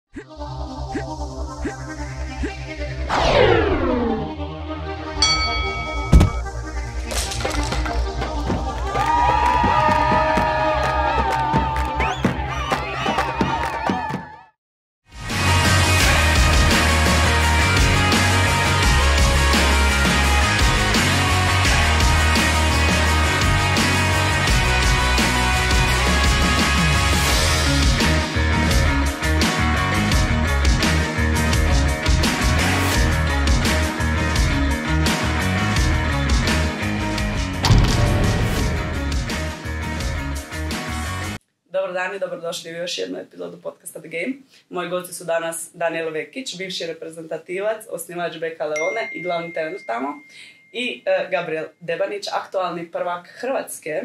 Dobar dan i dobrodošli u još jednu epizodu podcasta The Game. Moji gosti su danas Danijel Vekić, bivši reprezentativac, osnivač BK Leone i glavni trener tamo. I Gabriel Debanić, aktualni prvak Hrvatske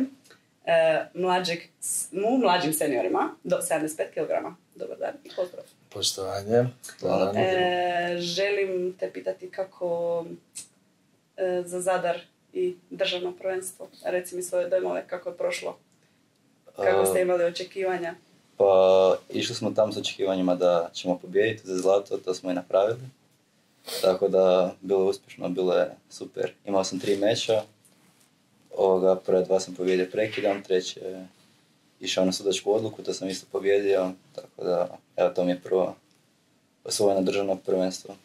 u mlađim seniorima do 75 kg. Dobar dan i pozdrav. Poštovanje. Želim te pitati kako za Zadar i državno prvenstvo. Reci mi svoje dojmove, kako je prošlo. Kako ste imali očekivanja? Pa išli smo tamo s očekivanjima da ćemo pobijediti za zlato, to smo i napravili. Tako da bilo je uspješno, bilo je super. Imao sam 3 meča, prve 2 sam pobijedio prekidom, treće je išao na sudačku odluku, to sam isto pobjedio. Tako da, evo, to mi je prvo osvojeno državno prvenstvo.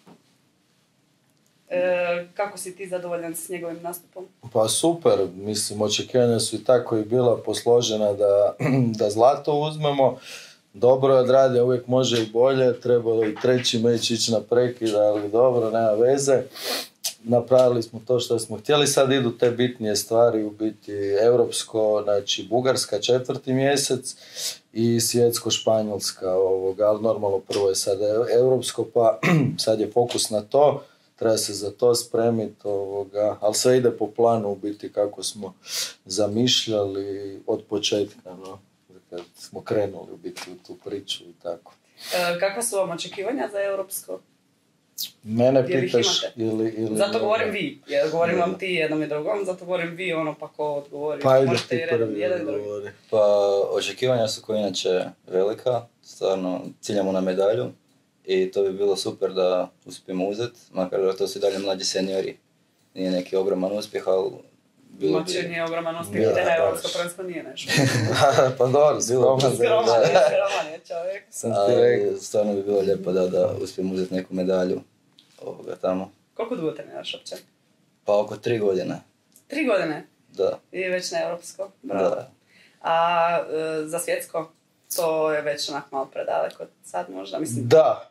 Kako si ti zadovoljan s njegovim nastupom? Pa super, mislim, očekivanja su i tako i bila posložena da zlato uzmemo. Dobro je odradio, uvijek može i bolje, trebalo i treći meč ići na prekid, ali dobro, nema veze. Napravili smo to što smo htjeli, sad idu te bitnije stvari, u biti europsko, znači Bugarska 4. mjesec i svjetsko Španjolska, ali normalno prvo je sad europsko, pa sad je fokus na to. Treba se za to spremiti, ali sve ide po planu u biti kako smo zamišljali od početka, no, kad smo krenuli u biti u tu priču i tako. Kakva su vam očekivanja za europsko? Mene pitaš ili zato govorim vi, jer govorim vam ti jednom i drugom, zato govorim vi pa ko odgovori. Pa ide ti prvi odgovori. Pa očekivanja su koji inače velika, stvarno ciljamo na medalju. I to bi bilo super da uspijemo uzeti, makar da to su i dalje mlađi seniori. Nije neki ogroman uspjeh, ali bilo bi... Nije ogroman uspjeh, te na europsko prvenstvo nije nešto. Pa dobro, skroman je čovjek. Ali stvarno bi bilo lijepo da uspijemo uzeti neku medalju tamo. Koliko dugo treniraš uopće? Pa oko 3 godine. 3 godine? Da. I već na europsko? Bravo. Da. A za svjetsko? To je već onak malo predaleko sad možda, mislim. Da.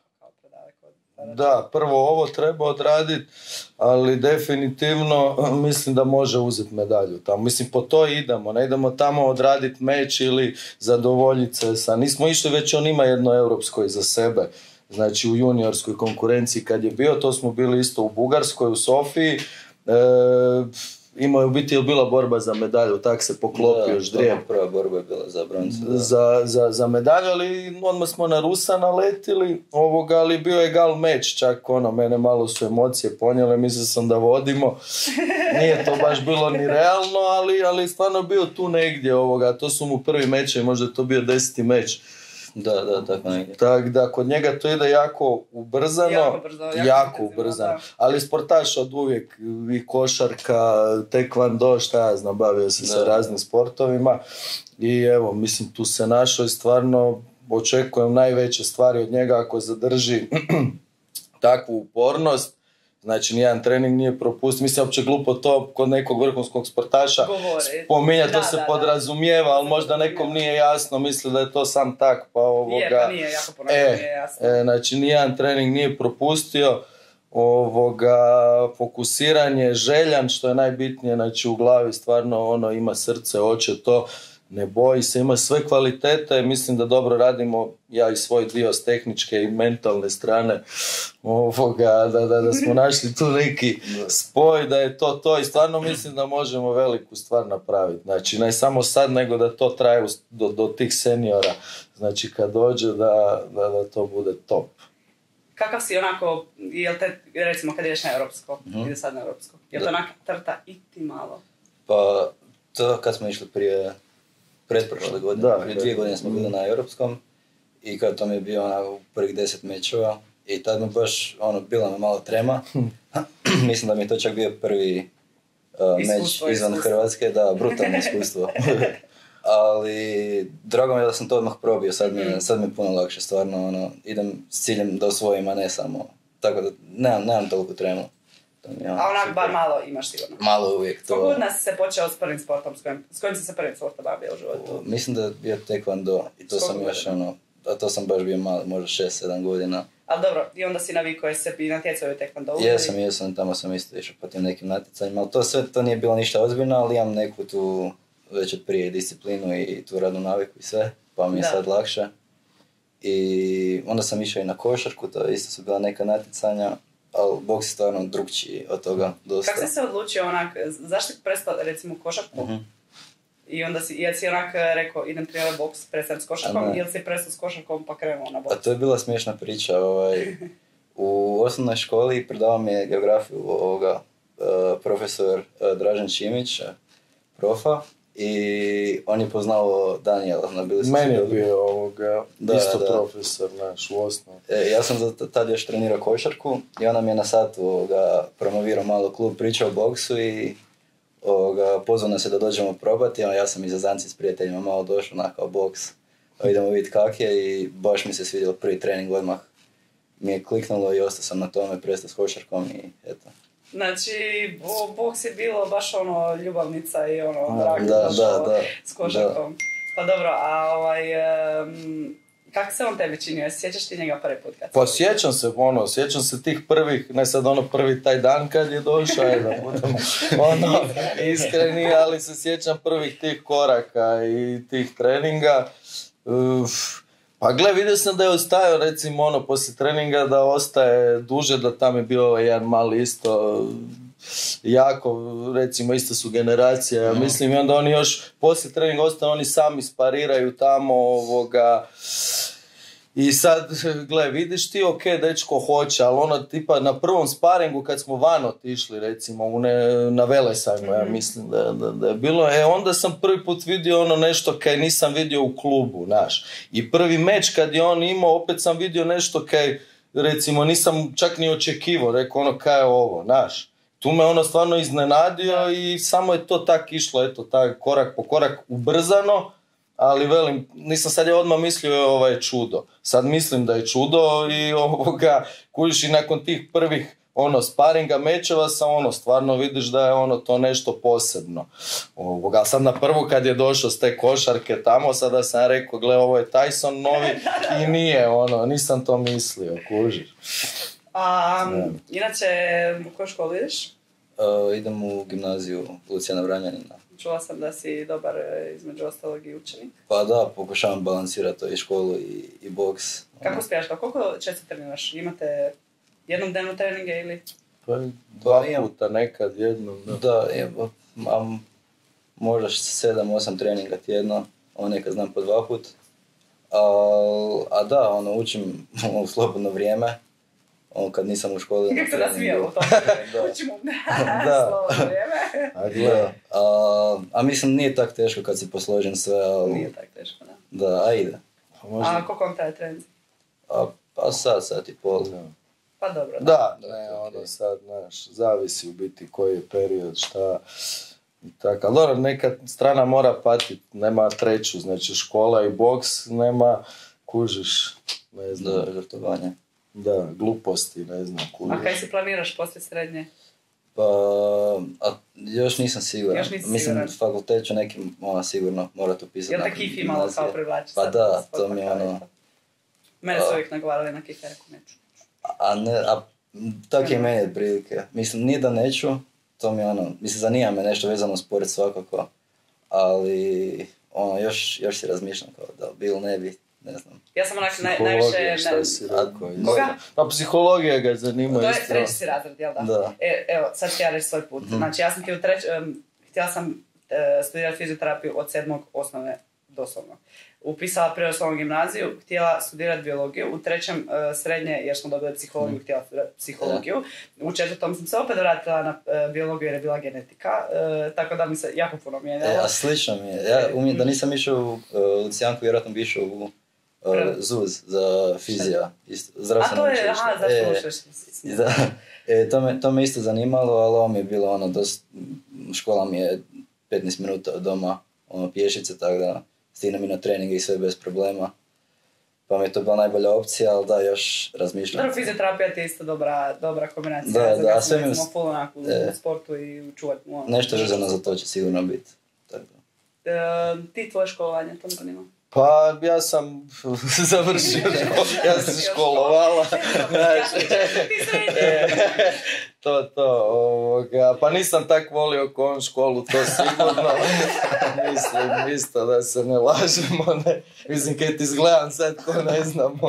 Da, prvo ovo treba odraditi, ali definitivno mislim da može uzeti medalju tamo. Mislim, po to idemo, ne idemo tamo odraditi meč ili zadovoljiti se sa... Nismo išli, već on ima jedno europsko iza sebe. Znači u juniorskoj konkurenciji kad je bio, to smo bili isto u Bugarskoj, u Sofiji. Imao je u biti bila borba za medalju, tak se poklopio ždrijem. Da, prva borba je bila za broncu. Za medalju, ali odmah smo na Rusa naletili, ali bio je gal meč, čak mene malo su emocije ponijele, mislio sam da vodimo. Nije to baš bilo ni realno, ali stvarno bio tu negdje, to su mu prvi meče, možda je to bio 10. meč. Da, tako negdje. Tako da, kod njega to ide jako ubrzano, jako ubrzano. Da. Ali sportaš od uvijek, i košarka, tekvando, šta ja znam, bavio se sa raznim sportovima. I evo, mislim, tu se našao i stvarno očekujem najveće stvari od njega ako zadrži takvu upornost. Znači, nijedan trening nije propustio. Mislim, uopće glupo to kod nekog vrhunskog sportaša spominja, to se podrazumijeva, ali možda nekom nije jasno, misli da je to sam tak, pa nije, jako puno nije jasno. Znači, nijedan trening nije propustio, fokusiranje, željan, što je najbitnije, znači u glavi stvarno ima srce, hoće to, ne boji se, ima sve kvalitete, mislim da dobro radimo, ja i svoj dio s tehničke i mentalne strane, da smo našli tu neki spoj, da je to i stvarno mislim da možemo veliku stvar napraviti. Znači, ne samo sad, nego da to traje do tih seniora, znači kad dođe da to bude top. Kakav si onako, jel te, recimo kad ideš na europsko, ide sad na europsko, jel to onaka trta i ti malo? Pa, to kad smo išli pretprošle godine, prije 2 godine smo bili na europskom i kad to mi je bio onako prvih 10 mečeva i tad mi baš, bila me malo trema. Mislim da mi je to čak bio prvi meč izvan Hrvatske, da, brutalno iskustvo. Ali drago mi je da sam to odmah probio, sad mi je puno lakše, stvarno, idem s ciljem da osvojim, a ne samo, tako da nemam toliko tremu. A onak bar malo imaš sigurno. Malo uvijek to. Kogod nas se počeo s prvim sportom, s kojim si se prvim sportom bavio u životu? Mislim da je bio taekwondo i to sam još a to sam baš bio mali, možda 6-7 godina. Ali dobro, i onda si navikao se i natjecao u taekwondo? Jesam, tamo sam isto išao po tim nekim natjecanjima, ali to nije bilo ništa ozbiljno, ali imam neku tu već od prije disciplinu i tu radnu naviku i sve, pa mi je sad lakše. I onda sam išao i na košarku, to isto su bila neka natjecanja, ali boks je stvarno drugčiji od toga dosta. Kako si se odlučio onak, zašto si prestao recimo košarku? I onda si onak rekao idem trenirati boks, prestajem s košarkom, ili si prestao s košarkom pa krenuo na boks? A to je bila smiješna priča. U osnovnoj školi predavao mi je geografiju profesor Dražen Čimić, profa, i on je poznao Danijela. Meni je bio isto profesor naš u osnovu. Ja sam tad još trenirao košarku i ona mi je na satu promovirao malo klub, pričao o boksu i pozvao nas je da dođemo probati, a ja sam iz Zazanci s prijateljima malo došao na kao boks, idemo vidjeti kak je i baš mi se svidio prvi trening, odmah mi je kliknulo i ostao sam na tome, prestao s košarkom i eto. Znači, boks je bilo baš ljubavnica i s košarkom. Da. Pa dobro, a kako se on tebi činio? Sjećaš ti njega prvi put? Pa sjećam se tih prvih, ne sad prvi taj dan kad je došao, da budemo iskreni, ali se sjećam prvih tih koraka i tih treninga. Pa gle, vidio sam da je ostajao, recimo, poslije treninga da ostaje duže, da tam je bio jedan mali isto jako, recimo, ista su generacija, ja mislim, i onda oni još poslije treninga ostaju, oni sami spariraju tamo, i sad, gle, vidiš ti, ok, dečko hoće, ali tipa na prvom sparingu kad smo van otišli, recimo, na Velesajmu, ja mislim da je bilo, onda sam prvi put vidio nešto kaj nisam vidio u klubu, znaš. I prvi meč kad je on imao, opet sam vidio nešto kaj, recimo, nisam čak ni očekivao, rekao kaj je ovo, znaš. Tu me stvarno iznenadio i samo je to tak išlo, eto, tak korak po korak ubrzano, ali velim, nisam sad odmah mislio je čudo. Sad mislim da je čudo i kužiš i nakon tih prvih sparinga mečeva sam stvarno vidiš da je to nešto posebno. Ali sad na prvu kad je došao s te košarke tamo, sada sam rekao, gle, ovo je Tyson novi i nije nisam to mislio, kužiš. Inače, u koju školu ideš? Idem u gimnaziju Lucijana Vranjanina. Čula sam da si dobar, između ostalog, i učenik. Pa da, pokušavam balansirati i školu i boks. Kako uspijaš? Koliko često treniraš? Imate jednom dnevno treninge ili? Pa 2 puta nekad, jednom. Da, imam možda 7-8 treninga tjedno, nekad znam po 2 put. A da, učim u slobodno vrijeme. Kad nisam u školi. Kako se razvijalo u tom? Učimo slobodno vrijeme. A mislim, nije tako teško kad si posložen sve, ali... Nije tako teško, da. Da, a ide. A koliko vam traje trening? Pa sat i pol. Pa dobro. Da, sad, znaš, zavisi u biti koji je period, šta... Tako, ali dobro, neka strana mora patiti, nema treću, znači škola i boks, nema, kužiš, ne znam. Da, žrtvovanje. Da, gluposti, ne znam, kužiš. A kaj si planiraš poslije srednje? Pa, još nisam siguran. Mislim, fakultet ću nekim, sigurno morat upisati. Jel te kifi malo kao privlači? Pa da, to mi je Mene su uvijek nagovarali na kife, rekao neću. Tako je meni otprilike. Mislim, nije da neću, to mi mislim, zanima me nešto vezano s sport svakako, ali još si razmišljam kao da bi ili ne bi, ne znam. Ja sam najviše... Šta si rekao? Koga? Pa psihologija ga zanima. To je treći si razred, jel da? Da. Evo, sad ću ja reći svoj put. Znači, ja sam htjela sam studirati fizioterapiju od 7. osnove, doslovno. Upisala prije osnovnu gimnaziju, htjela studirati biologiju, u 3. srednje, jer smo dobili psihologiju, htjela studirati psihologiju. U 4. sam se opet vratila na biologiju jer je bila genetika, tako da mi se jako puno mijenjalo. A slično mi je. Ja da nisam išao u Lucijanku, vjerojatno bi išao ZUZ za fizija. A to je, zašto to me isto zanimalo, ali ovo mi je bilo škola mi je 15 minuta od doma, pješice, tako da stignem i na treninge i sve bez problema. Pa mi je to bila najbolja opcija, ali da, još razmišljam. Dobro, fizioterapija ti je isto dobra kombinacija. Da, sve mi... smo full onako u sportu i u čuvat. Nešto vezano za to će sigurno biti. Ti tvoje školovanje, to mi zanima. Pa ja sam završio, ja sam školovala. Pa nisam tak volio ko on školu, to sigurno. Mislim isto da se ne lažemo, ne. Mislim kaj ti izgledam sad ko ne znam,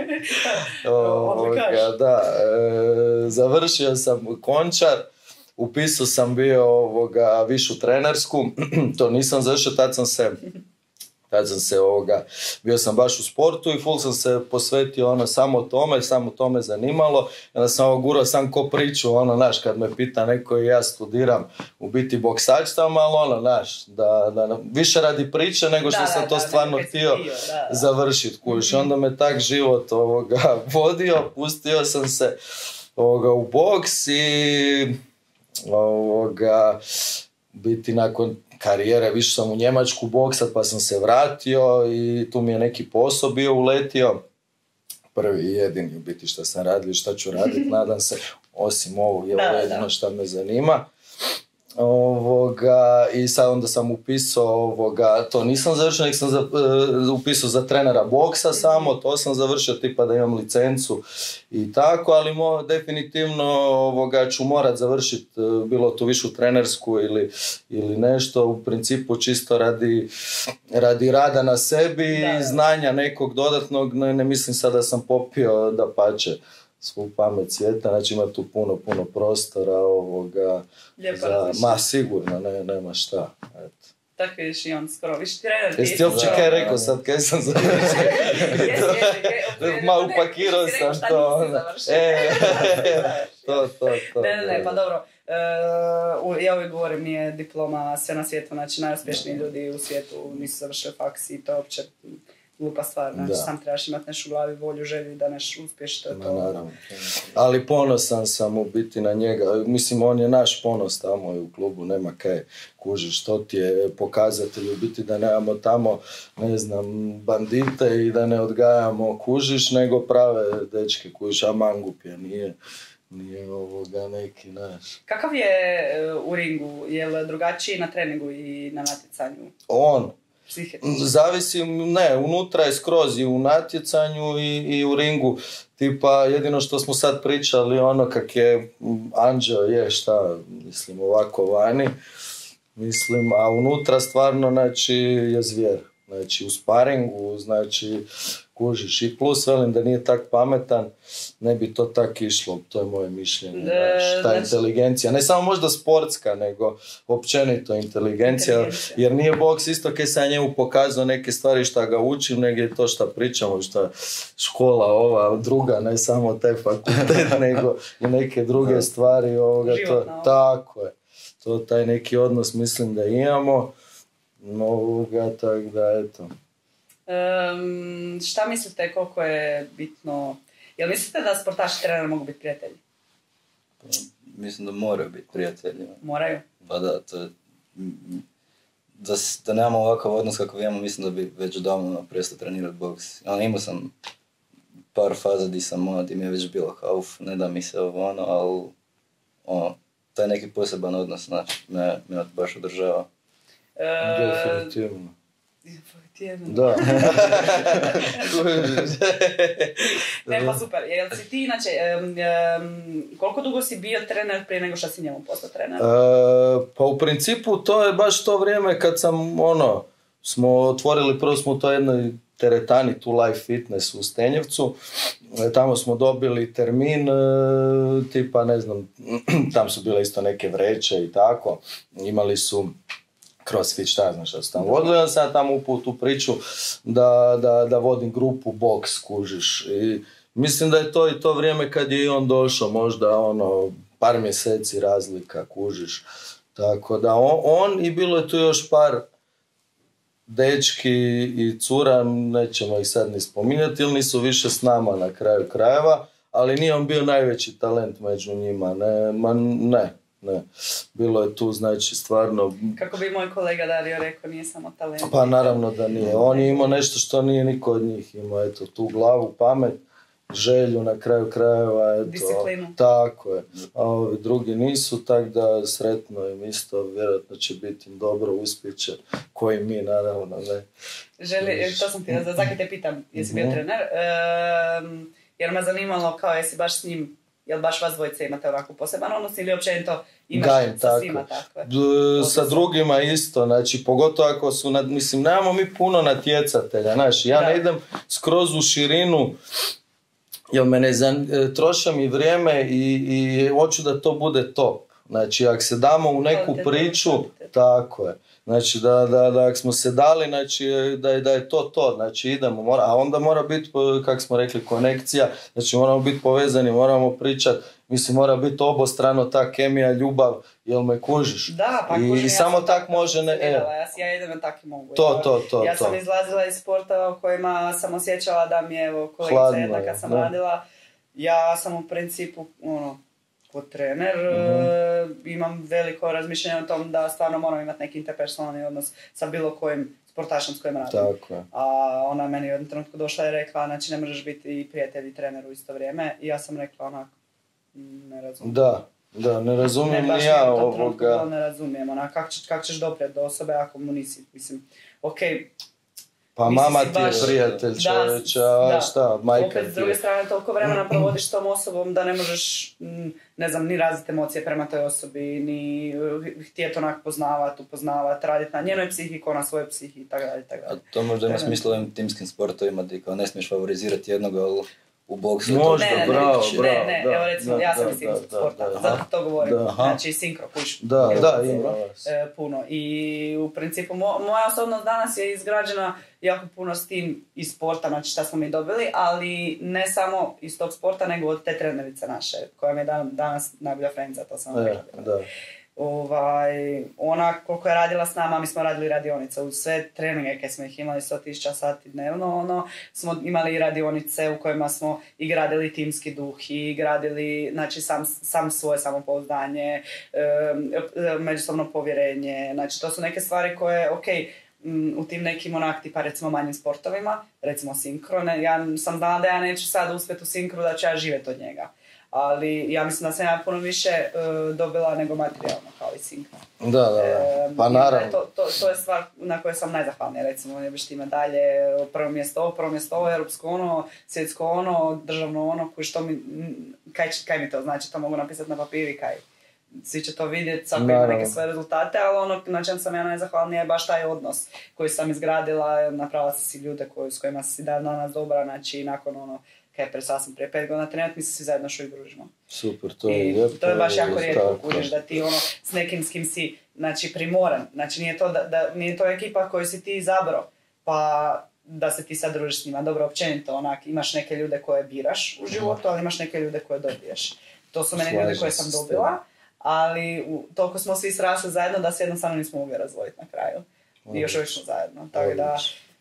završio sam Končar. Upisao sam bio višu trenersku, to nisam završio, tad sam se bio sam baš u sportu i full sam se posvetio samo tome zanimalo. Onda sam gurao sam ko priču, kad me pita neko i ja studiram u biti boksač tamo, ali da više radi priče nego što sam to stvarno htio završiti. Onda me tak život vodio, pustio sam se u boks i biti nakon karijere, više sam u Njemačku boksat pa sam se vratio i tu mi je neki posao bio uletio. Prvi i jedini u biti što sam radio i šta ću raditi, nadam se, osim ovog je jedino što me zanima. I sad onda sam upisao to nisam završio, nek sam upisao za trenera boksa samo, to sam završio tipa da imam licencu i tako, ali definitivno ću morat završiti bilo tu višu trenersku ili nešto, u principu čisto radi rada na sebi i znanja nekog dodatnog, ne mislim sad da sam popio da pače svu pamet svijeta, znači ima tu puno prostora sigurno, nema šta. Eto. Tako vidiš i on skoro, viš trener. Jesi ti uopće kaj rekao sad, kaj sam završio? Upakirao sam to. To. Ne, pa dobro. Ja uvijek govorim, nije diploma sve na svijetu, znači najuspješniji ljudi u svijetu nisu završili faks i to je uopće glupa stvar, znači sam trebaš imati nešto u glavi, volju, želju da nešto uspješ, to je to. Naravno. Ali ponosan sam u biti na njega, mislim on je naš ponos tamo i u klubu, nema kaj kužiš, što ti je pokazatelj u biti da nemamo tamo, ne znam, bandite i da ne odgajamo kužiš, nego prave dečke kužiš, a mangup je, nije neki naš. Kakav je u ringu, je li drugačiji na treningu i na natjecanju? On? Zavisi, unutra je skroz i u natjecanju i u ringu, tipa jedino što smo sad pričali, kak je Anđeo je šta, mislim ovako vani, mislim, a unutra stvarno, znači, je zvijer, znači u sparingu, znači, kužiš i plus, velim da nije tak pametan, ne bi to tak išlo, to je moje mišljenje, ta inteligencija, ne samo možda sportska, nego općenito inteligencija, jer nije boks isto kaj sam njemu pokazao neke stvari šta ga učim, nego je to šta pričamo, šta škola ova druga, ne samo taj fakultet, nego i neke druge stvari, tako je, to taj neki odnos mislim da imamo, tako da eto. Šta mislite koliko je bitno, jel mislite da sportaši i treneri mogu biti prijatelji? Mislim da moraju biti prijatelji. Moraju? Pa da, to je, da nemamo ovakav odnos kako imamo, mislim da bi već davno prestao trenirati boks. Imao sam par faza di mi je već bilo kao ne da mi se ali taj neki poseban odnos me baš održava. Definitivno. Da. Ne, pa super. Jel si ti, inače, koliko dugo si bio trener prije nego što si njemu postao trener? Pa u principu to je baš to vrijeme kad sam, smo otvorili, prvo smo u toj jednoj teretani, tu Life Fitness u Stenjevcu. Tamo smo dobili termin, tipa, ne znam, tam su bile isto neke vreće i tako. Imali su CrossFit, šta znaš što sam vodili, ja sam tamo upao u tu priču da vodim grupu boks, kužiš. I mislim da je to i to vrijeme kad je i on došao, možda par mjeseci razlika, kužiš. Tako da on i bilo je tu još par dečki i cura, nećemo ih sad ni spominjati, ili nisu više s nama na kraju krajeva, ali nije on bio najveći talent među njima, ne. Bilo je tu, znači, stvarno... Kako bi moj kolega Dario rekao, nije samo talent. Pa naravno da nije. On je imao nešto što nije niko od njih imao, eto, tu glavu, pamet, želju na kraju krajeva, eto. Disciplinu. Tako je. A ovi drugi nisu, tako da sretno im isto, vjerojatno će biti im dobro, uspjeće, koji mi, naravno, ne. To sam ti, zakaj te pitam, jesi bio trener, jer me zanimalo kao jesi baš s njim, jel baš vas dvojice imate ovako poseban odnos ili općenito imaš sa svima takve? Sa drugima isto, znači pogotovo ako su, mislim, nemamo mi puno natjecatelja, znaš, ja ne idem skroz u širinu, jer troše mi vrijeme i hoću da to bude top. Znači, ako se damo u neku priču, tako je. Znači, da ako smo se dali, znači, da je to, znači idemo, a onda mora biti, kako smo rekli, konekcija, znači moramo biti povezani, moramo pričati, mislim, mora biti obostrano ta kemija, ljubav, jel me kužiš? Da, pa kužim, I samo tak može, ja jedino tako mogu. To. Ja sam izlazila iz sporta u kojima sam osjećala da mi je, evo, kolegica jedna kad sam radila, ja sam u principu, kod trener, imam veliko razmišljanje o tom da stvarno moram imati neki interpersonalni odnos sa bilo kojim sportašom s kojim radim. Tako je. A ona meni u jednom trenutku došla i rekla, znači ne možeš biti i prijatelj i trener u isto vrijeme. I ja sam rekla onak, ne razumijem. Da, ne razumijem ni ja ovoga. Ne razumijem, onak, kako ćeš doprijeti do osobe ako mu nisi, mislim, okej. Pa mama ti je prijatelj čovječa, šta, majka ti je. Opet, s druge strane, toliko vremena provodiš s tom osobom da ne možeš, ne znam, ni razviti emocije prema toj osobi, ni htjeti onak upoznavat, raditi na njenoj psihiku, na svojoj psihi, itd. A to možda ima smisla u ovim timskim sportovima, da kao ne smiješ favorizirati jednog, ali u boksu... Možda, bravo. Ne, evo recimo, ja sam iz timskog sporta, zato to govorim, znači sinkro, kuš. Da, ima. Puno. I u principu, moja osobnost danas je izgrađena jako puno s tim iz sporta, znači šta smo mi dobili, ali ne samo iz tog sporta, nego od te trenerice naše, koja mi je danas najbolja friendica, to sam rekla. Ona koliko je radila s nama, mi smo radili radionice uz sve treninge koje smo ih imali 100.000 sati dnevno, smo imali radionice u kojima smo i gradili timski duh i gradili, znači, sam svoje samopouzdanje, međusobno povjerenje, znači to su neke stvari koje, u tim nekim onak tipa recimo manjim sportovima, recimo sinkrone, ja sam znala da ja neću sad uspjeti u sinkru, da ću ja živjeti od njega. Ali ja mislim da sam ja puno više dobila nego materijalno kao i sinkro. Da, pa naravno. To je stvar na kojoj sam najzahvalnija, recimo, ne biš ti medalje, prvo mjesto, europsko svjetsko državno kaj mi to znači, to mogu napisati na papiri, svi će to vidjeti, svako ima neke svoje rezultate, ali na čem sam ja najzahvalnija je baš taj odnos koji sam izgradila, napravila sam si ljude s kojima sam si danas dobra, znači nakon prestala sam prije 5 godina trenirati, mi se svi zajedno što i družimo. Super, to je lijepo. To je baš jako rijetko kužiš da ti s nekim s kim si, znači, primoran, znači nije to ekipa koju si ti izabrao, pa da se ti sad družiš s njima, dobro, općenito, imaš neke ljude koje biraš u životu, ali imaš neke ljude koje dobiješ. To su mene ljude koje sam dobila, ali toliko smo svi srasli zajedno da se jednostavno nismo mogli razvojiti na kraju. I još uvijek smo zajedno, tako da,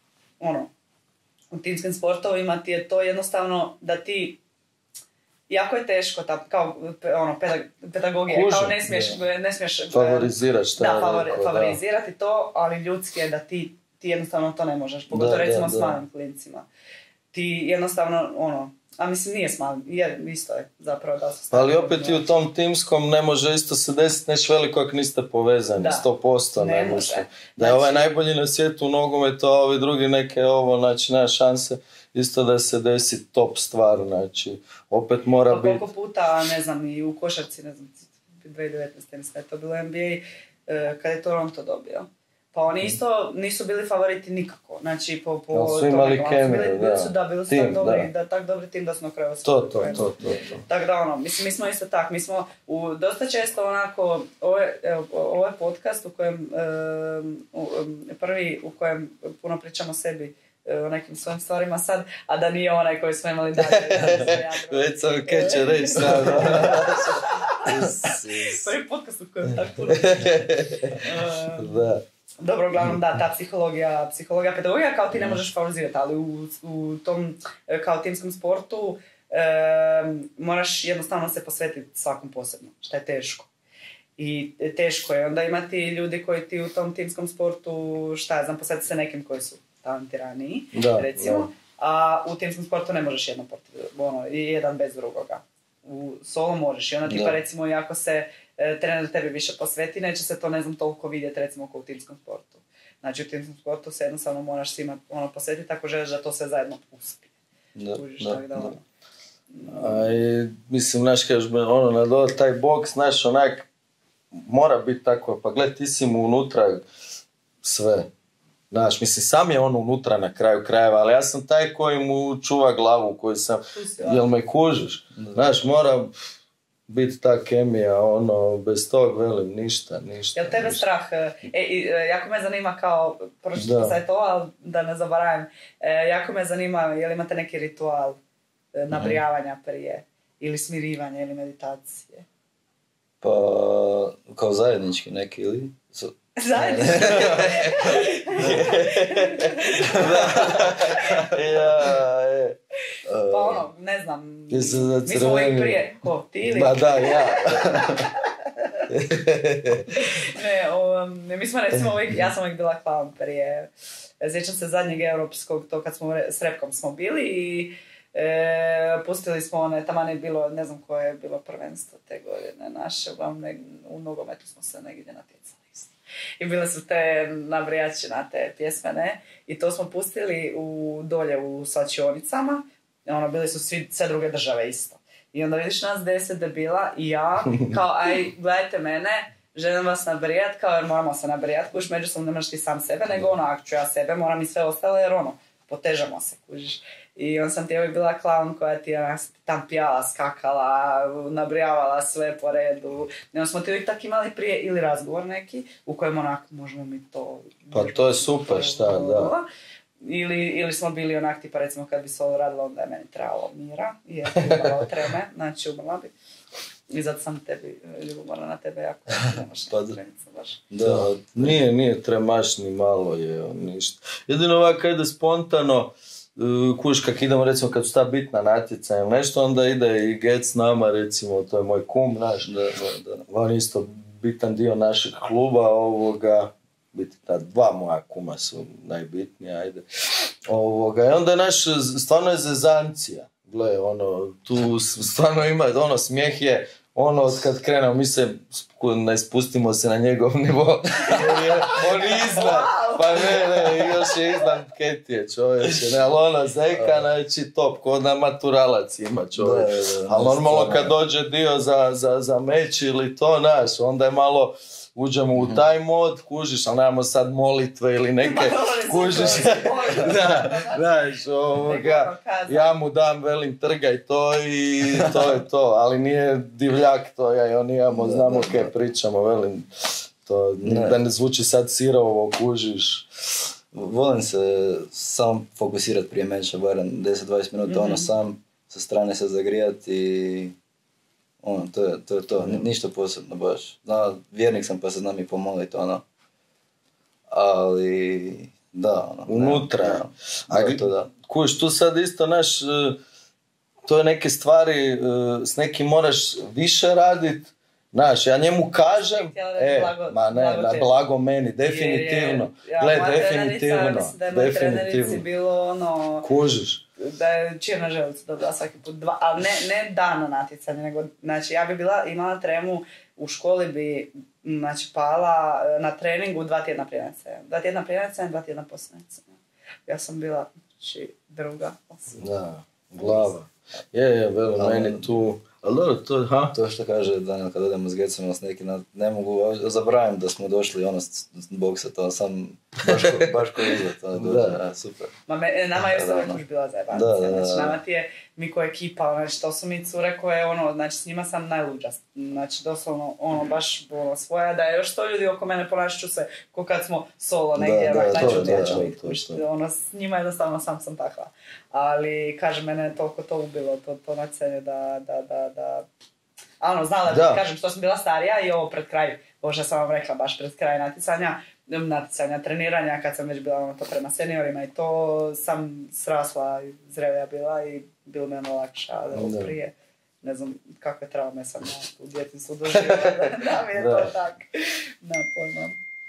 u timskim sportovima ti je to jednostavno da ti, jako je teško, kao pedagogija, kao ne smiješ favorizirati to, ali ljudski je da ti jednostavno to ne možeš, pogotovo recimo s malim klincima. Ti jednostavno, a mislim nije s malim, isto je zapravo da se... Ali opet i u tom timskom ne može isto se desiti nešto veliko ako niste povezani, 100% ne može. Da je ovaj najbolji na svijetu u nogometu, a ovi drugi neke znači nema šanse isto da se desi top stvar, znači opet mora biti... Koliko puta, ne znam, i u košarci, ne znam, 2019. mislim da je to bilo NBA, kada je Toronto dobio. Pa oni isto nisu bili favoriti nikako, znači po su imali kemiju, bili su tim, tak dobri tim da smo na kraju to. Tako da mi smo isto tak, mi smo dosta često onako, ovaj podcast u kojem, prvi u kojem puno pričamo o sebi, o nekim svojim stvarima sad, a da nije onaj koji smo imali dalje. Već sam kaj će reći sad. Prvi podcast u kojem tako puno. Da. Dobro, uglavnom da, ta psihologija, pedagogija, kao ti ne možeš favorizirati, ali u tom kao timskom sportu moraš jednostavno se posvetiti svakom posebno, što je teško. I teško je onda imati ljudi koji ti u tom timskom sportu, posvetiti se nekim koji su talentiraniji, recimo. A u timskom sportu ne možeš jedan bez drugoga. U solo možeš i onda tipa recimo i ako se trener tebi više posveti, neće se to toliko vidjeti recimo kao u timskom sportu. Znači u timskom sportu se jednostavno moraš svima posvetiti ako želiš da to sve zajedno uspije. Mislim, znaš, kažeš, taj boks, znaš, onak, mora biti tako, pa gled, ti si mu unutra sve. Znaš, mislim, sam je on unutra na kraju krajeva, ali ja sam taj koji mu čuva glavu, koji sam, jel me kužiš? Znaš, mora biti ta kemija, bez tog, velim, ništa. Jel tebe strah? Jako me zanima kao, pročito sad to, ali da ne zaboravim, jako me zanima, jel imate neki ritual nabrijavanja prije, ili smirivanja, ili meditacije? Pa, kao zajednički neki, ili? Zajednički? Pa ne znam, mi smo uvijek prije, ko, ti ili? Ba da, ja. Mi smo recimo uvijek, ja sam uvijek bila klaun prije, sjećam se zadnjeg europskog, to kad smo s Repkom smo bili i pustili smo taman je bilo, ne znam koje je bilo prvenstvo te godine naše, u nogometu smo se negdje natjecali isto. I bile su te nabrijačine, pjesmene i to smo pustili dolje u slačionicama, bili su sve druge države isto. I onda vidiš nas 10 debila i ja, kao gledajte mene, želim vas nabrijat, kao jer moramo se nabrijat, kužiš, međusobno ne možeš ti sam sebe, nego ako ću ja sebe, moram i sve ostale, jer potežamo se, kužiš. I on sam ti uvijek bila klaun koja ti je tam pjala, skakala, nabrijavala sve po redu. I onda smo ti uvijek tak imali prije ili razgovor neki, u kojem možemo mi to... Pa to je super, šta, da. Ili smo bili onak, tipa recimo kad bi solo radila, onda je meni trebalo mira, jer je imala treme, znači umrla bi. I zato sam tebi, ljubomorna na tebe jako tremaš na trenica baš. Da, nije tremaš ni malo je, ništa. Jedino ovako ide spontano, kuš kak idemo recimo kad su ta bitna natjecanja ili nešto, onda ide i Get s nama recimo, to je moj kum, znaš, da. On isto bitan dio našeg kluba, biti ta dva moja kuma su najbitnija, ajde. I onda je stvarno je zezancija. Gle, tu stvarno ima, smijeh je, od kad krenemo, mi se ne spustimo se na njegov nivo, on iznad, pa ne, još je iznad Ketije čovječe, ali zeka, znači top, ko da maturalac ima čovječ, ali normalno kad dođe dio za meč ili to, naš, onda je malo, uđemo u taj mod, kužiš, ali nemamo sad molitve ili neke, kužiš, ja mu dam, velim, trgaj to i to je to, ali nije divljak to, ja i on imamo, znamo kaj pričamo, velim, to, da ne zvuči sad sirovo, kužiš. Volim se sam fokusirati prije meča, barem 10-20 minuta, sam sa strane se zagrijati i to je to, ništa posebno baš. Vjernik sam pa se znam i pomoliti, ali da, unutra. Kuš, tu sad isto to je neke stvari, s nekim moraš više radit. Znaš, ja njemu kažem, na blago meni, definitivno. Gled, definitivno. Mislim da je moj trenerici bilo kužiš. Da je čirna želica dobila svaki put ali ne dan na natjecanje, nego, znači, ja bi imala tremu, u školi bi, znači, pala na treningu 2 tjedna prije natjecanja. 2 tjedna prije natjecanja, 2 tjedna poslije natjecanja. Ja sam bila, znači, druga osoba. Da, glava. Je, velo, meni tu... Ali to što kaže Daniel kad odemo s Gecom s neki, ne mogu, zaboravim da smo došli s boksa, to sam baš ko izgled, super. Nama je uvijek už bila zajebancija, znači nama ti je, mi ko ekipa, znači to su mi cure koje, znači s njima sam najluđa, znači doslovno, baš svoja, da je još 100 ljudi oko mene ponašću se, ko kad smo solo negdje, znači ja ću biti kućiti, s njima jednostavno sam takva. Ali, kaže, mene je toliko to ubilo, to nacenje da znala da kažem što sam bila starija i ovo pred kraj, bože sam vam rekla, baš pred kraj natjecanja, natjecanja, treniranja, kad sam već bila ono to prema seniorima i to sam srasla i zrelija bila i bilo mi ono lakše, ali prije ne znam kakve traume sam u djetinjstvu doživjela, da mi je to tak. Na pojma.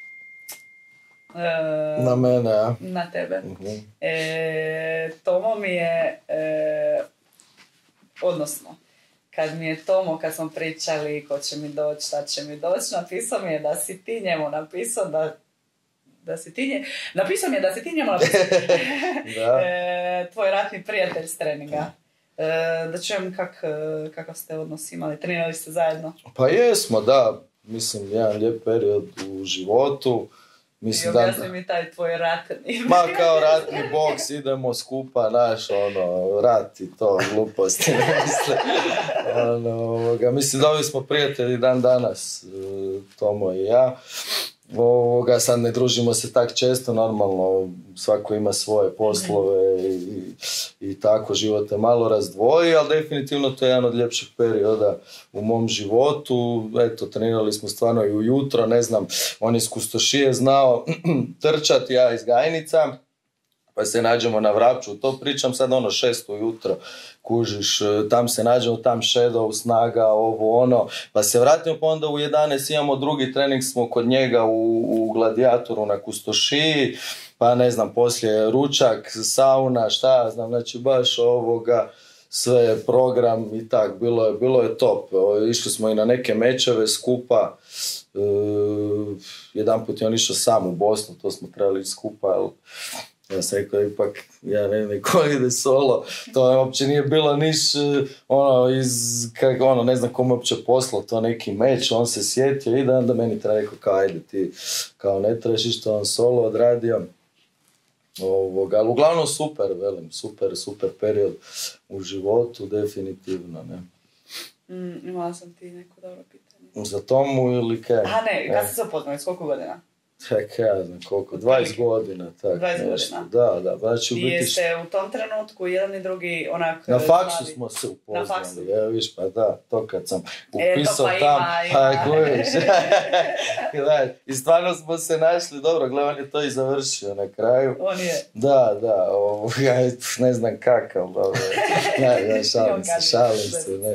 Na mene, a? Na tebe. Tomo mi je, odnosno, kad smo pričali ko će mi doći, šta će mi doći, napisao mi je da si ti njemu napisao napisao mi je da si ti njemu napisao tvoj ratni prijatelj s treninga. Da čujem kakav ste odnos imali, trenirali ste zajedno? Pa jesmo, da. Mislim, jedan lijep period u životu. Mislim, objasni mi taj tvoj ratni. Ma kao ratni boks, idemo skupa, rat i to, gluposti, ne mislim. Mislim, dobili smo prijatelji dan danas, Tomo i ja. Sad ne družimo se tak često, normalno, svako ima svoje poslove i tako, život je malo razdvoji, ali definitivno to je jedan od ljepših perioda u mom životu. Eto, trenirali smo stvarno i ujutro, ne znam, on iz Kustošije znao trčati, ja iz Gajnica, pa se nađemo na Vrapču, to pričam sad 6 ujutro, kužiš, tam se nađemo, tam shadow, snaga, pa se vratimo, pa onda u 11 imamo drugi trening, smo kod njega u Gladijatoru na Kustošiji, pa ne znam, poslije ručak, sauna, šta ja znam, znači baš sve program i tak, bilo je top. Išli smo i na neke mečeve skupa, jedan put je on išao sam u Bosnu, to smo trebali skupa, ali ja sam rekao, ipak, ja ne znam ko ide solo, to uopće nije bilo niš, ne znam kome uopće poslao to neki meč, on se sjetio i onda meni treba rekao, kao ajde ti, kao ne trebaš što on solo odradio. Ali uglavnom super, velim, super period u životu, definitivno, ne. Imala sam ti neko dobro pitanje. Za Tomu ili kaj? Kad ste se upoznali, s koliko godina? Ja znam koliko, 20 godina. Tak, 20 nešto. godina? Da. Znači, i jeste u tom trenutku jedan i drugi onak... Na faksu smo se upoznali. Na faksu? Evo viš, pa da, to kad sam upisao tam... I stvarno smo se našli, dobro, gledaj, on je to i završio na kraju. On je? Da, ne znam kakav, dobro. Šalim se, ne.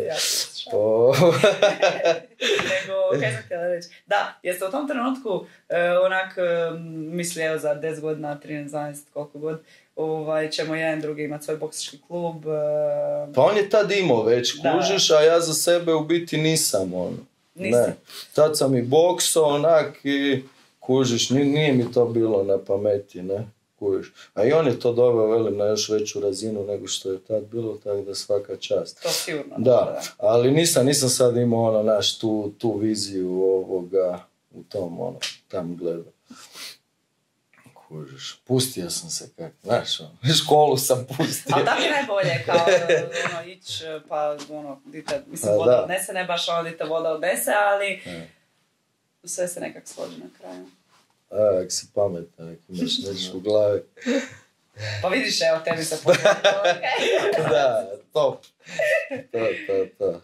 Nego, kaj sam htjela reći? Da, jeste u tom trenutku onak mislili, evo za 10 godina, 13, 12, koliko god, ćemo jedan drugi imati svoj boksički klub. Pa on je tad imao već, kužiš, a ja za sebe u biti nisam, Nisi? Ne. Tad sam i boksao, onak, i kužiš, nije mi to bilo na pameti, ne. Kužiš. A i on je to doveo, velim, na još veću razinu nego što je tad bilo, tako da svaka čast. To sigurno. Da, ali nisam sad imao tu viziju u tom, tam gledao. Kužiš, pustio sam se školu sam pustio. Ali tako je najbolje, kao ići, pa mislim, voda odnese, ne baš dite voda odnese, ali sve se nekak složi na kraju. Ak si pametan, ak imaš nešto u glavi. Pa vidiš, evo, tebi se pogleda. Da, top. To.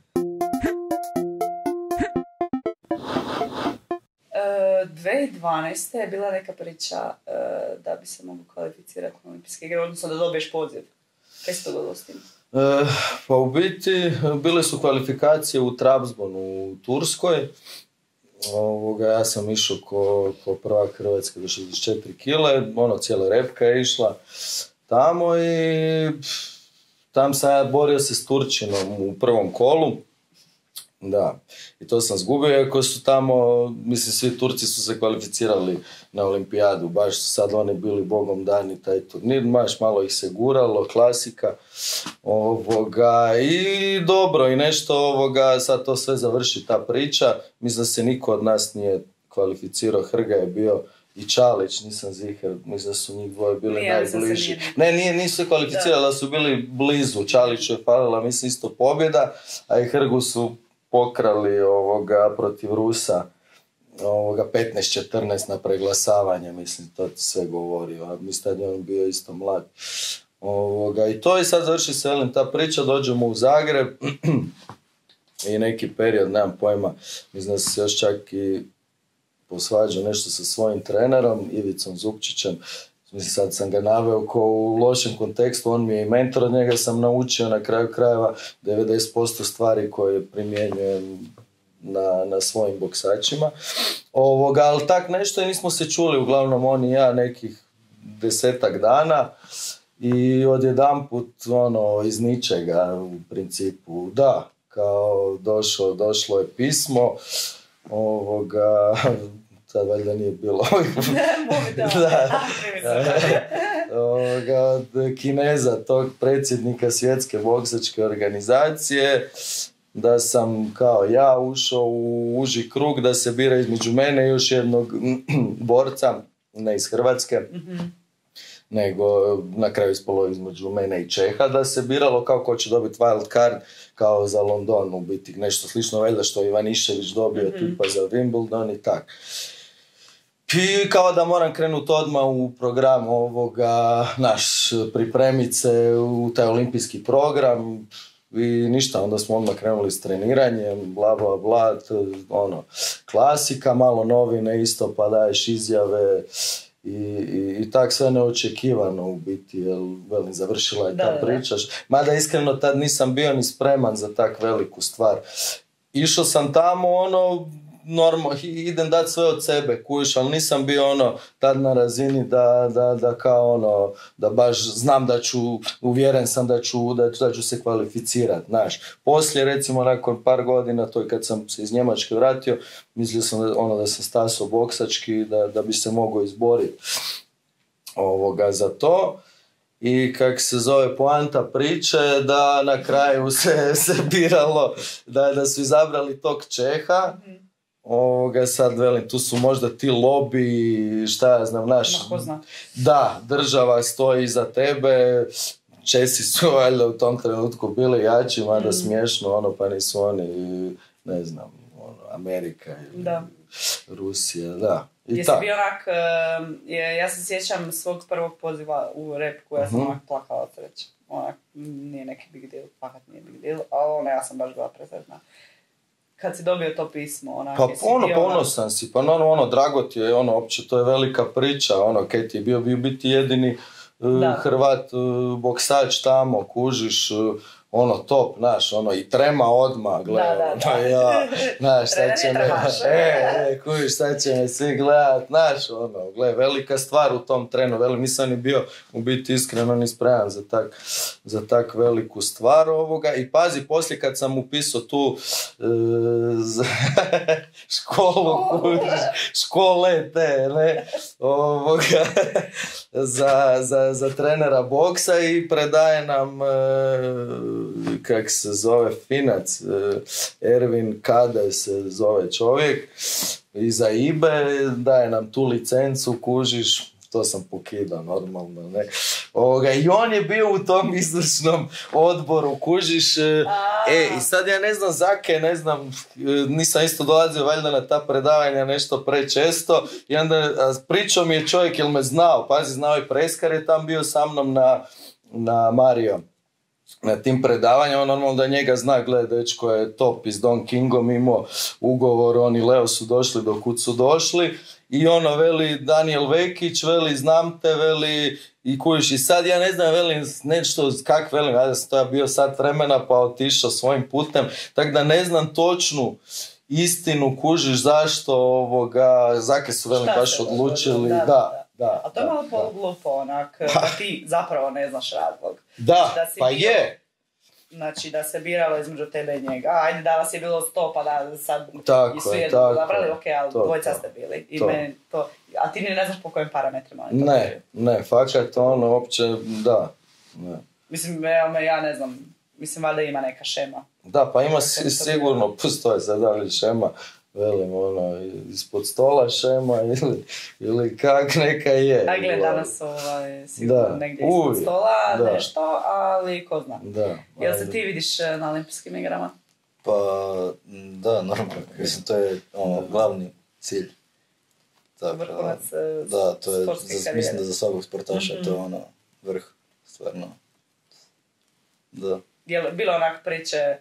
2012. je bila neka priča da bi se mogu kvalificirati na olimpijske igre, odnosno da dobiješ poziv. Kaj se to dogodilo s tim? Pa u biti bile su kvalifikacije u Trabzonu u Turskoj. Ja sam išao ko prvak Hrvatske do 64 kile, cijela repka je išla tamo i tam sam ja borio se s Turčinom u prvom kolu. Da, i to sam zgubio, iako su tamo, mislim, svi Turci su se kvalificirali na olimpijadu, baš su sad oni bili bogom dani taj turnir, malo ih se guralo, klasika, i dobro, i nešto, sad to sve završi ta priča, mislim da se niko od nas nije kvalificirao, Hrga je bio i Čalić, nisam ziher, mislim da su njih dvoje bili najbliži. Nisu se kvalificirali, da su bili blizu, Čaliću je falila, mislim, isto pobjeda, a i Hrgu su pokrali protiv Rusa 15-14 na preglasavanje, mislim, to ti sve govori, a mislim da je on bio isto mlad. I to je sad završi se, velim, ta priča, dođemo u Zagreb i neki period, nemam pojma, mislim da se još čak i posvađao nešto sa svojim trenerom, Ivicom Zupčićem. Mislim, sad sam ga naveo ko u lošem kontekstu, on mi je i mentor, od njega sam naučio na kraju krajeva 90% stvari koje primjenjujem na svojim boksačima. Ali tak nešto i nismo se čuli, uglavnom on i ja nekih 10 dana i odjedanput iz ničega u principu, da, kao došlo je pismo, sad valjda nije bilo od Kineza, tog predsjednika Svjetske boksačke organizacije, da sam kao ja ušao u uži krug, da se bira između mene i još jednog borca, ne iz Hrvatske, nego na kraju ispalo između mene i Čeha, da se biralo kao ko će dobiti wild card, kao za London, u biti nešto slično valjda što je Ivanišević dobio tipa za Wimbledon i tak. I kao da moram krenuti odmah u program pripremit se u taj olimpijski program i ništa, onda smo odmah krenuli s treniranjem, bla bla bla, klasika, malo novine isto pa daješ izjave i tak sve neočekivano u biti, jer velim, završila je ta priča. Mada iskreno tad nisam bio ni spreman za tak veliku stvar. Išao sam tamo idem dati sve od sebe, kujiš, ali nisam bio tad na razini da kao da baš znam da ću, uvjeren sam da ću se kvalificirati, znaš. Poslije, recimo, nakon par godina, to je kad sam se iz Njemačke vratio, mislio sam da sam stasao boksački, da bi se mogao izboriti za to. I kak se zove poanta priče, da na kraju se biralo, da su izabrali tog Čeha. Sad velim, tu su možda ti lobby, šta ja znam, da, država stoji iza tebe, Česi su valjda u tom trenutku bili jači, mada smiješno, pa nisu oni, ne znam, Amerika ili Rusija, da. Jesi bio onak, ja se sjećam svog prvog poziva u repku, ja sam onak plakala od sreće, nije neki big deal, fakat nije big deal, ali ja sam baš bila presretna. Kad si dobio to pismo, ponosan si, drago ti je, opće, to je velika priča, kaj ti je bio biti jedini Hrvat boksač tamo, kužiš, top, znaš, i trema odmah, gledaj, znaš, sad će me svi gledat, znaš, gledaj, velika stvar u tom trenu, velim, nisam ni bio u biti iskreno ni spreman za tak veliku stvar i pazi, poslije kad sam upisao tu školu, škole te, ne, za trenera boksa i predaje nam kak se zove, Finac, Ervin Kade se zove čovjek, iza IBE, daje nam tu licencu, kužiš, to sam pokidao normalno, ne. I on je bio u tom izvršnom odboru, kužiš, i sad ja ne znam zake, ne znam, nisam isto dolazio valjda na ta predavanja nešto prečesto, i onda pričao mi je čovjek, jel me znao, pazi, znao i Preskar je tam bio sa mnom na Mario. Na tim predavanjima, normalno da njega zna, gledaj, dečko je top, s Don Kingom imao ugovor, oni Leo su došli do kud su došli i veli Daniel Vekić, veli znam te, veli i kujiš i sad ja ne znam, veli nešto, kak velim, ja sam to bio sat vremena pa otišao svojim putem, tako da ne znam točnu istinu, kužiš zašto zake su velim baš odlučili, da. A to je malo poluglupo, onak, da ti zapravo ne znaš razlog. Da, pa je. Znači, da se biralo između tebe i njega. Ajde, da vas je bilo 100, pa da sad tako i su jedno zabrali, ok, ali dvojca ste bili. I meni to, a ti ne znaš po kojim parametrima oni to bili. Ne, fakat uopće, da. Ne. Mislim, ja ne znam, mislim, valjda ima neka šema. Da, pa ima sigurno, postoje sad ali šema. Velim, ispod stola šema ili kak neka je. A gled, danas sigurno negdje ispod stola, nešto, ali ko zna. Jel se ti vidiš na olimpijskim igrama? Pa, da, normalno. Mislim, to je glavni cilj. Vrhunac sportske karijere. Mislim da za svakog sportaša to je vrh, stvarno. Da. Je li bilo onak priče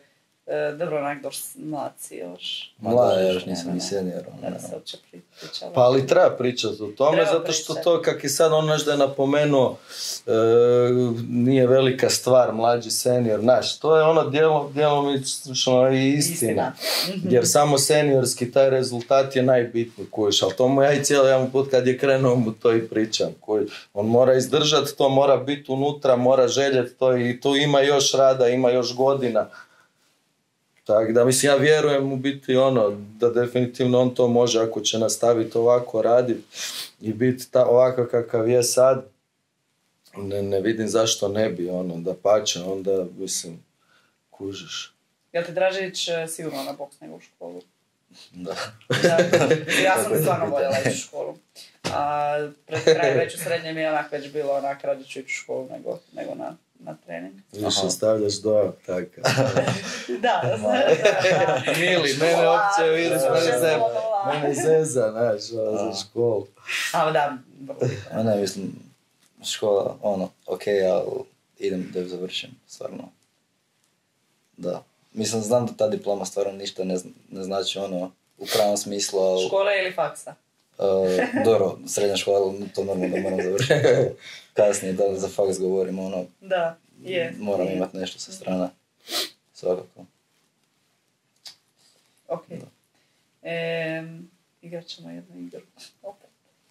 Dobro, onak došli mladci još. Da, još nisam ni senior. Ne da se uopće pričala. Pa ali treba pričati o tome, Treba zato što pričati. to, kak je sad on nešto je napomenuo, nije velika stvar, mlađi senior, znaš, to je ono djelomično i istina. Jer samo seniorski taj rezultat je najbitniji, kojiš, ali to mu ja i cijeli jedan put kad je krenuo mu to i pričam, on mora izdržati to, mora biti unutra, mora željeti to i tu ima još rada, ima još godina. Tako da, mislim, ja vjerujem u biti da definitivno on to može ako će nastaviti ovako raditi i biti ovako kakav je sad. Ne vidim zašto ne bi, da pače, onda, mislim, kužiš. Jel ti Dražević sigurno na boks nego u školu? Da. Ja sam stvarno voljela ići u školu. A pred kraj već u srednjem je onak već bilo onak radit ću ići u školu nego na trening. Više stavljaš do tako. Da. Mili, mene opće vidiš, mene zeza, znaš, za školu. A da, vrlo A ne, mislim, škola, okej, ali idem da ju završim, stvarno. Da. Mislim, znam da ta diploma stvarno ništa ne znači u pravom smislu, ali... Škola ili faksa? Dobro, srednja škola, to normalno da moram završiti. Kasnije, da za faks govorim, Da, je. moram imati nešto sa strana. Svakako. Ok. Igrat ćemo jednu igru. Opet.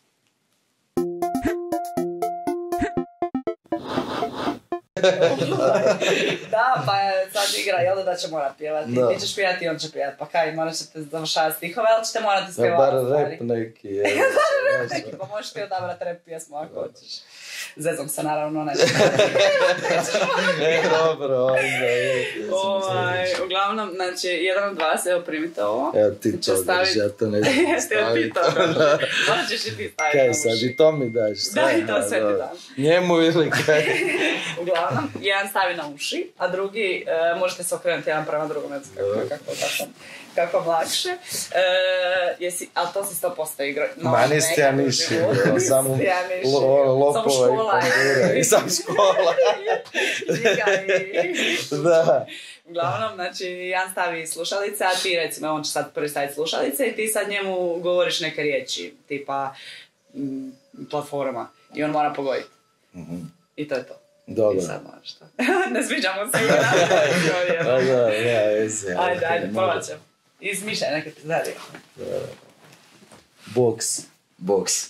Da, pa sad igra, jel da će morat pjevati. Da. Ti ćeš pjevati i on će pjevati. Pa kaj, morat ćete završavati stihove, ali ćete morati Ja, spjevati bar stvari. rap neki, je. Neki, pa možeš ti odabrati rap pjesmu ako hoćeš. Zezom se naravno, ne. Dobro, onda je. Uglavnom, znači, jedan od vas, evo primite ovo. Evo ti Će to daš, staviti- ja to ne znam Jeste li ti staviti. to? Možda ćeš i ti staviti Kaj na sad, uši. i to mi daš? Da, i to sve ti dobro. dam. Njemu ili kaj? Uglavnom, jedan stavi na uši, a drugi možete se okrenuti jedan prema drugom, ne znam kako vam lakše. Ali to si 100% igrao. Ma nisi ja niši, samo lopova i pandura i sam škola. Da. Uglavnom, znači, jedan stavi slušalice, a ti recimo, on će sad prvi staviti slušalice i ti sad njemu govoriš neke riječi, tipa platforma, i on mora pogoditi. I to je to. Dobro. I sad moraš to. Ne sviđamo se Ajde, provat ćemo. Izmišljaj neke pizarije. Boks. Boks.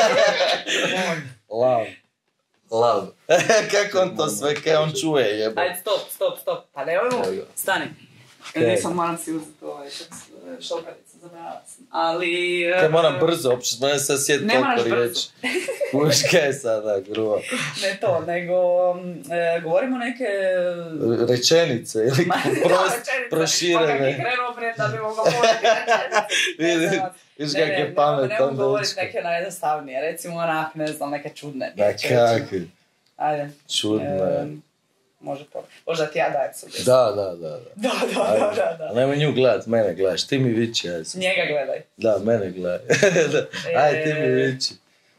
Lav. Love. Kako on to sve, kaj on čuje, jebo? Ajde, stop. Pa nemojmo. Evo ga. Stani. Okej. Nisam, moram si uzeti šokaricu, zabravila sam. Ali... Kaj moram brzo, uopće smo ne sad sjeti Ne moraš toliko brzo. riječi. Kuš, kaj je sada, grubo? Ne to, nego govorimo neke... Rečenice ili proširene. Pa kak je krenuo prije da bi mogao govoriti rečenice. Viš kak je pametan Ne mogu govoriti dečko. neke najjednostavnije, recimo onak, ne znam, neke čudne. Da riječi. kakvi, Ajde. čudno je. Može to. Možda ti ja dajem sugestiju. Da. Da. Nemoj nju gledat, mene gledaš, ti mi viči, ja sam. Njega gledaj. Da, mene gledaj. Aj, ti mi viči.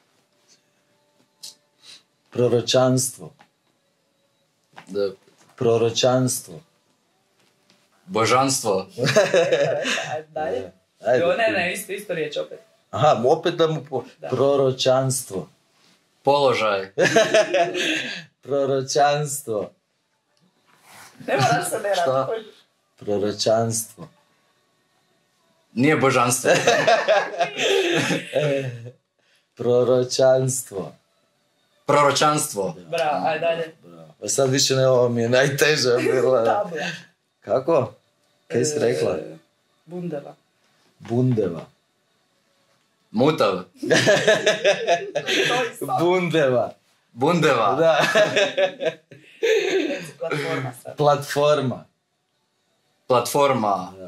Proročanstvo. Da. Proročanstvo. Božanstvo. Ajde, dalje. Ajde. Ne, isto riječ opet. Aha, opet da mu Da. Proročanstvo. Položaj. Proročanstvo. Ne moraš se ne Šta? raditi. Proročanstvo. Nije božanstvo. Proročanstvo. Proročanstvo. Bravo, ajde dalje. Bravo. Pa sad više ne, ovo mi je najteže bilo. Tabla. Kako? Kaj si rekla? Bundeva. Bundeva. Mutav. To isto. Bundeva. Bundeva. Da. Platforma sad. Platforma. Platforma.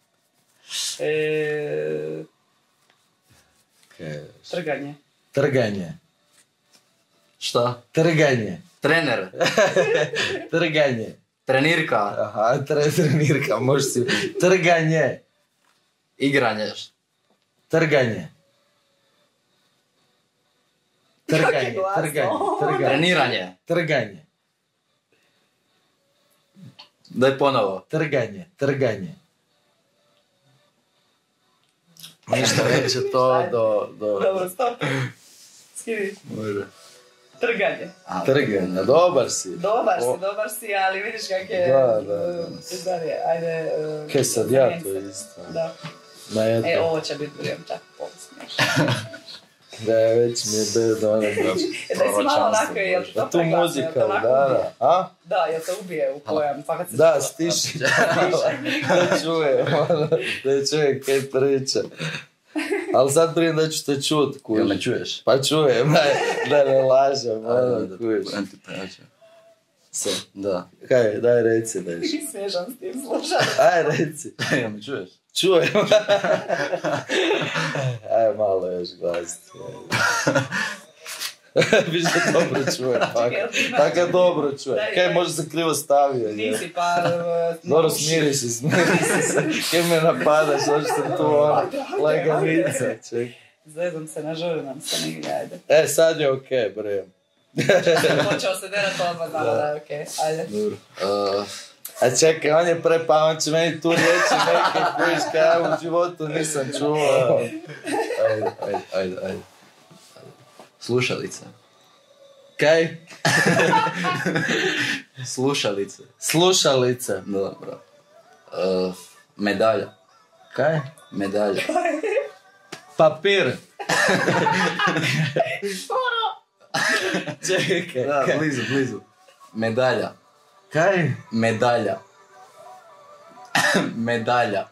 Trganje. Trganje. Šta? Trganje. Trener. Trganje. Trenirka. Aha, trenirka, može si. Trganje. Igranje. Trganje. Trganje, glasno. trganje. Treniranje. Trganje. Daj ponovo. Trganje. Ništa neće to do... Dobro, stop. Skidi. Može. Trganje. Trganje, dobar si. Dobar si, ali vidiš kak je... Da. Ajde... Kaj sad ja to isto. Da. Ovo će biti vrijem čak polismiješ. Da, već mi je bedno ono baš. Da si malo onako, jel ti to tu muzika, da. A? Da, jel te ubije u pojam, pa kad se da, stiši. Da čuje kaj priča. Ali sad prijem da ću te čut, kuži. Jel me čuješ? Pa čujem, da ne lažem, kužiš. Se, da. Kaj, daj reci nešto. Smiješan s tim slušati. Aj, reci. Jel me čuješ? Čujem. Aj, malo još glasiti. Viš da dobro čujem. Tako dobro čujem. Kaj, možda sam krivo stavio. Nisi, pa... Dobro, smiri se. Kaj me napadaš, što sam tu ono, laganica. Zezam se, nažurim nam se negdje, ajde. Sad je okej, brejem. Počeo se derat odmah, znamo da je okej, ajde. Dobro. A čekaj, on je on će meni tu riječi neke kojiš kaj ja u životu nisam čuo. Ajde. Slušalica. Kaj? Slušalice. Slušalice. Dobro. Medalja. Kaj? Medalja. Papir. Čekaj. Da, blizu. Medalja. Kaj? Medalja. Medalja.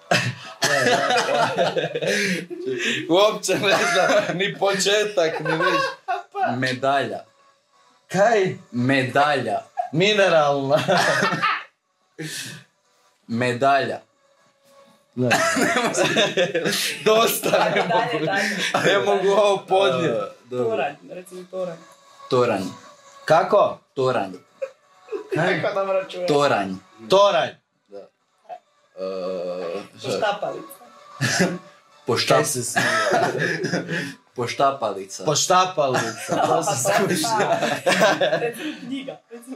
Uopće ne znam, ni početak, ni viš. Medalja. Kaj? Medalja. Mineralna. Medalja. Dosta, ne mogu ovo podnijeti. Toranj, recimo toranj. Toranj. Kako? Toranj. Kako dobro čujem. Toranj. Toranj. Da. Poštapalica. Kaj se smije? Poštapalica. Poštapalica, to se skušio. Recimo knjiga.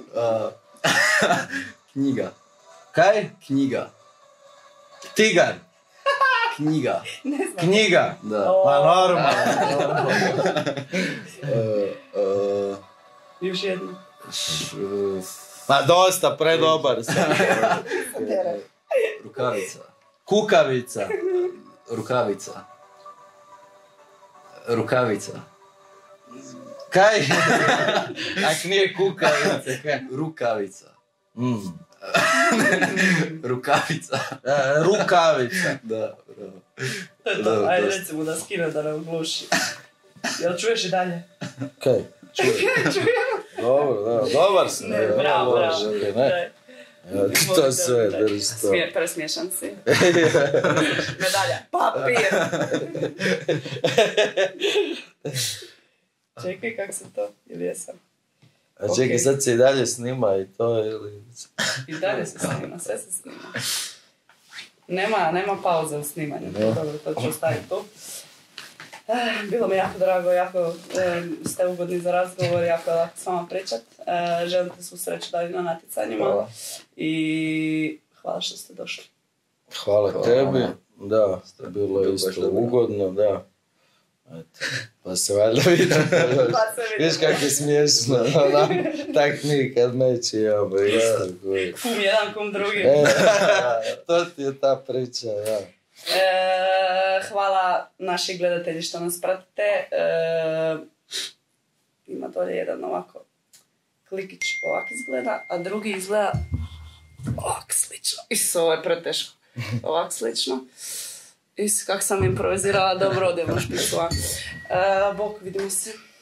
Knjiga. Kaj? Knjiga. Tigar. Knjiga. Ne znam. Knjiga. Da. Pa normalno. Još jedno. Pa dosta, predobar sam. Rukavica. Kukavica. Rukavica. Rukavica. Kaj? Ak nije kukavica, kaj? Rukavica. Rukavica. Rukavica. Da, bravo. To je to, ajde recimo da skine da ne ogluši. Jel čuješ i dalje? Kaj? Čujem. Dobro, dobar sam. Bravo. To sve, drži to. Presmiješan si. Medalja. Papir. Čekaj, kak se to? Ili jesam? A čekaj, sad se i dalje snima i to, ili... I dalje se snima, sve se snima. Nema pauze u snimanju. Dobro, to ću ostaviti tu. Bilo mi jako drago, jako ste ugodni za razgovor, jako je lako s vama pričat. Želim ti svu sreću dalje na natjecanjima. Hvala. I hvala što ste došli. Hvala tebi, da, bilo je isto ugodno, da. Eto, pa se valjda vidim. Viš kako je smiješno, tak mi kad meći imamo isto. Kum jedan, kum drugi. To ti je ta priča, ja. Hvala naši gledatelji što nas pratite. Ima dolje jedan ovako klikić ovak izgleda, a drugi izgleda ovak slično. Ovo je preteško. Ovak slično. Kako sam improvizirala, dobro odjevno špicu. Bok, vidimo se.